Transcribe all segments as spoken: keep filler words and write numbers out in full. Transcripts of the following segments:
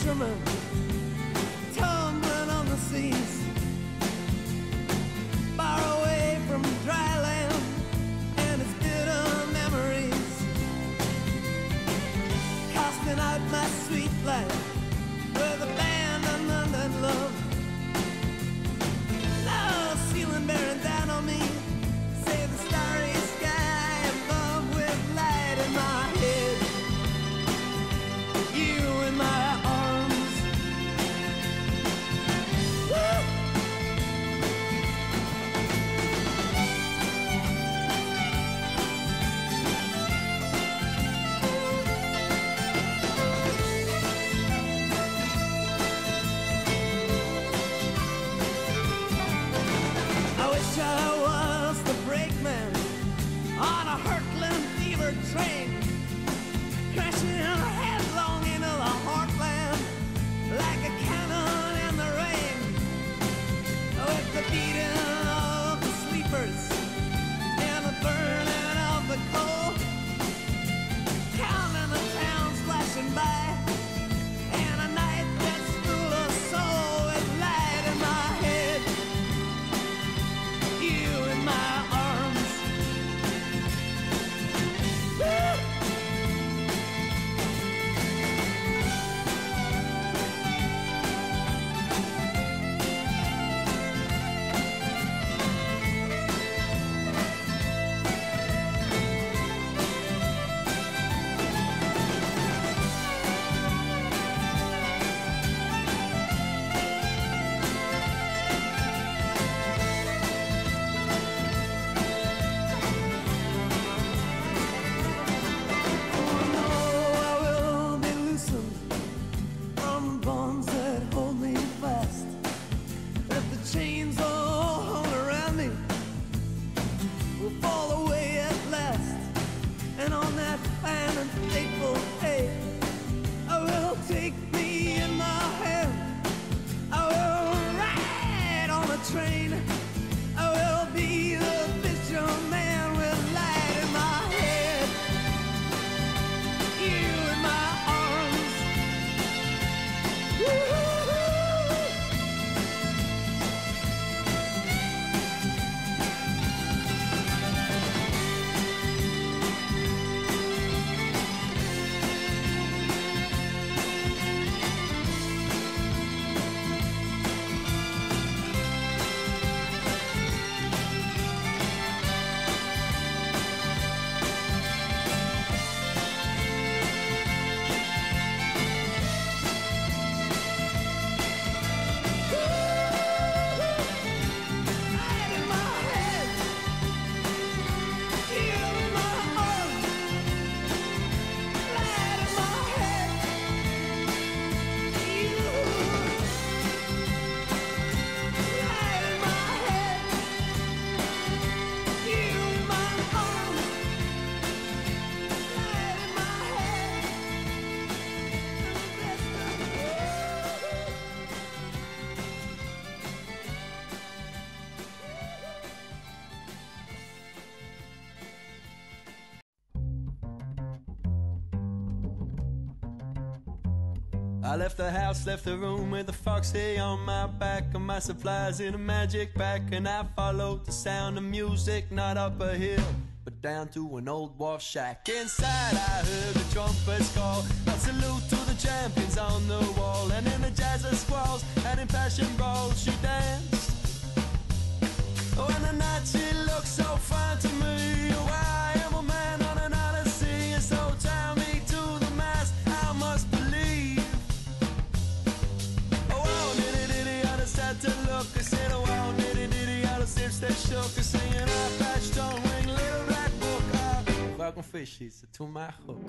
fishermen tumbling on the seas, far away from dry land and its bitter memories, casting out my sweet life with abandonment and love. Love ceiling bearing down on me, say the starry sky above with light in my head, you in my arms. Woo! I wish I was the brakeman on a hurtling fever train, crashing headlong into the heartland like a cannon in the rain, with the beating of the sleepers and the burning of the coal, counting the towns flashing by, and a night that's full of soul with light in my head, you in my arms. Woo! Train, I will be the fisherman with light in my head, you in my arms. Woo-hoo-hoo. I left the house, left the room with a foxy on my back and my supplies in a magic pack, and I followed the sound of music, not up a hill but down to an old wharf shack. Inside I heard the trumpets call, a salute to the champions on the wall, and in the jazz of squalls and in passion brawls she danced. Oh, and the night she looked so fine to me. Oh, I am a man on an odyssey, and so tie me to the mast, I must believe. Oh, wow, nitty nitty, I just had to look. I said, oh, wow, nitty nitty, I just lips that shook. I singing, I patched on wing, little black book. Ah, fucking fishies to my hook.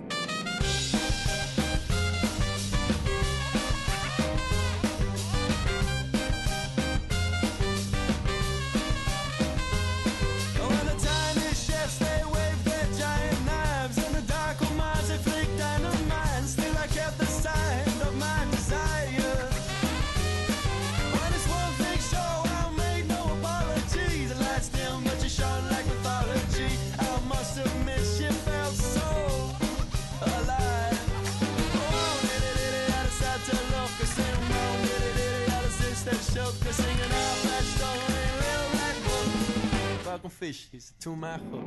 fish, he's to my hook.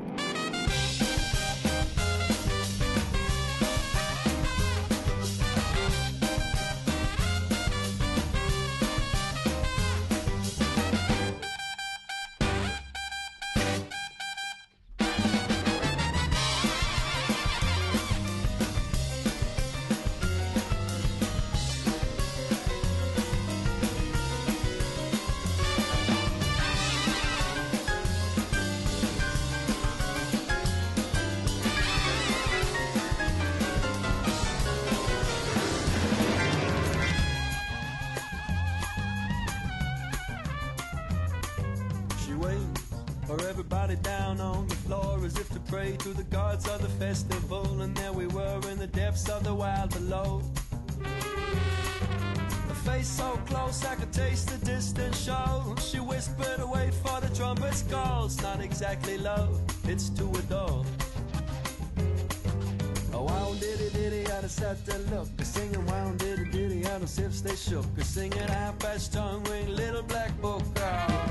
For everybody down on the floor as if to pray to the gods of the festival. And there we were in the depths of the wild below. A face so close I could taste the distant show. She whispered, wait for the trumpet's calls. Not exactly love, it's to adore. Oh, wow, diddy diddy, out of sat to look. A singing wow, diddy diddy, out of sips they shook. A singing half past tongue ring, little black book. Oh.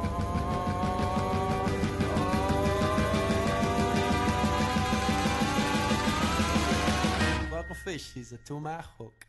Fish, he's a to my hook.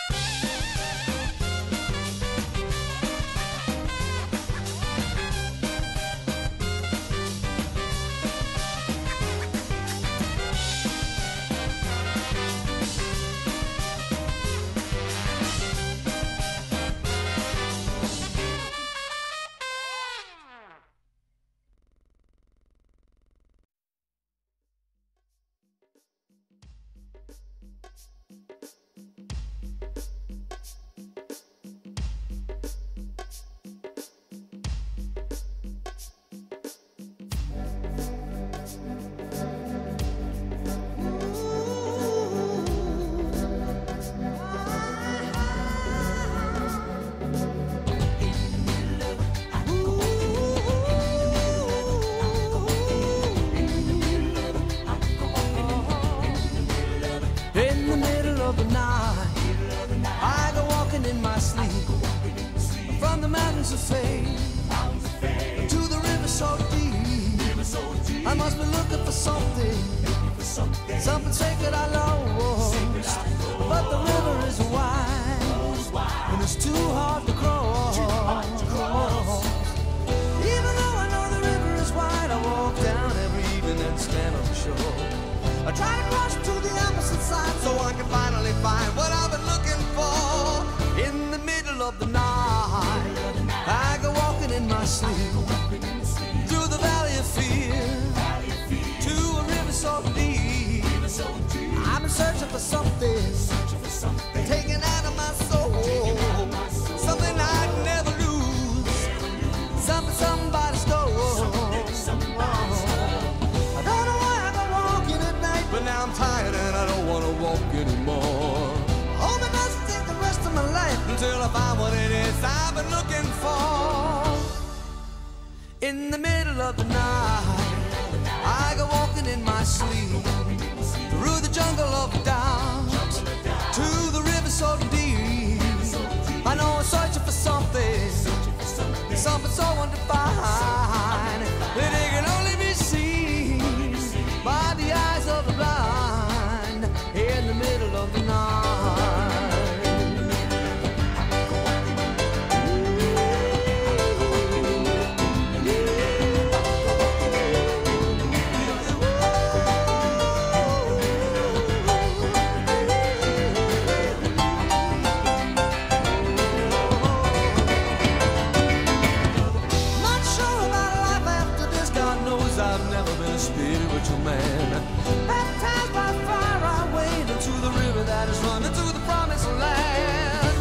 Mountains of fame, to the river so deep. I must be looking for something, something sacred I lost. But the river is wide, and it's too hard to cross. Even though I know the river is wide, I walk down every evening and stand on the shore. I try to cross to the opposite side so I can finally find what I've been looking for. In the middle of the night, I go walking in my sleep through the valley of fear to a river so deep. I've been searching for something taken out of my soul, something I'd never lose, something somebody stole. I don't know why I go walking at night, but now I'm tired and I don't want to walk anymore. Hope it doesn't take the rest of my life until I find what it is I've been looking for. In the middle of the night, I go walking in my sleep through the jungle of doubt to the river so deep. I know I'm searching for something, something so undefined that it can only be seen by the eyes of the blind. In the middle of the night. Spiritual man, baptized by fire, I wade into the river that is running to the promised land.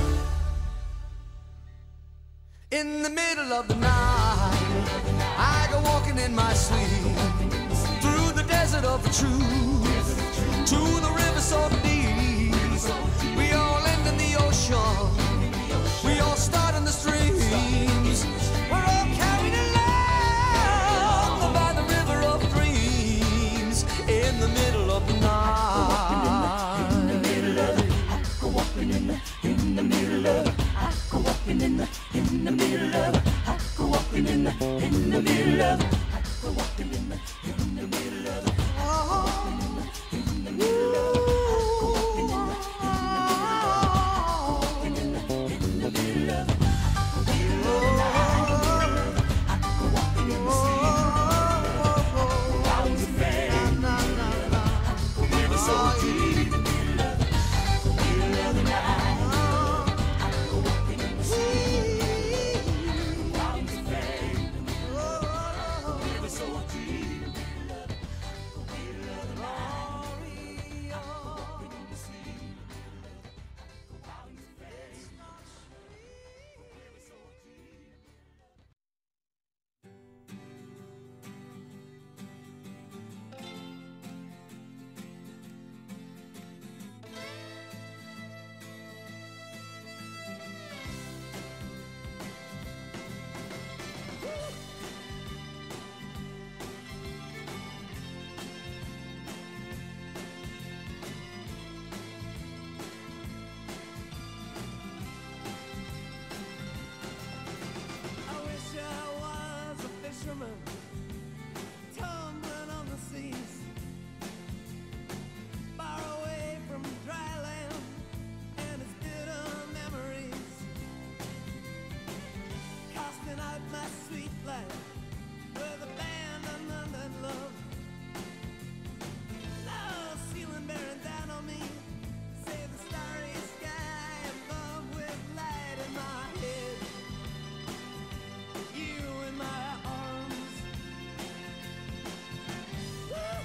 In the middle of the night, I go walking in my sleep through the desert of the truth to the river so deep. We all end in the ocean, we all start in the streams. We're all carried along by the river of dreams. In the middle of the night, in the middle of it, I go walking in the, in the middle of it, I go walking in the, in the middle of it, I go walking in the, in the middle of it, I go walking. fishermen tumbling on the seas, far away from dry land and its bitter memories, casting out my sweet life with abandonment and love. Now ceiling bearing down on me, save the starry sky above with light in my head, you in my arms. Woo!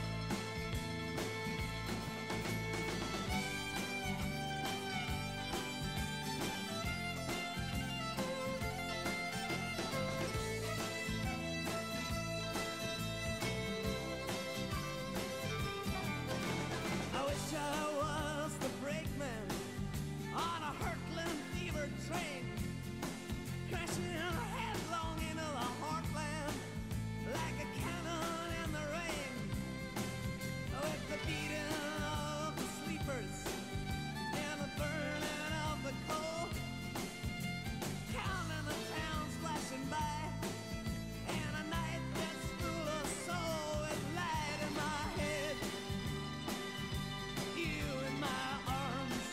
I wish I was the brakeman on a hurtling fever train, crashing headlong into the heartland like a cannon in the rain, with the beating of the sleepers and the burning of the coal, counting the towns flashing by, and a night that's full of soul with light in my head, you in my arms.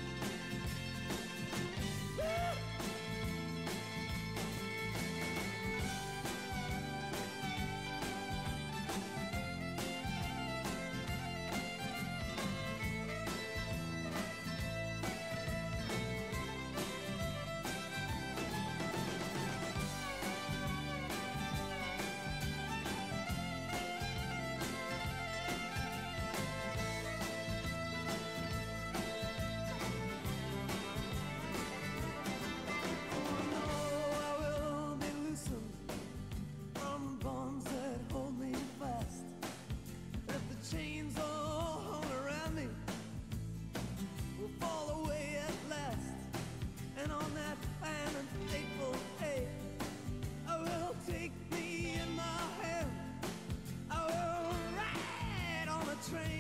Woo! Train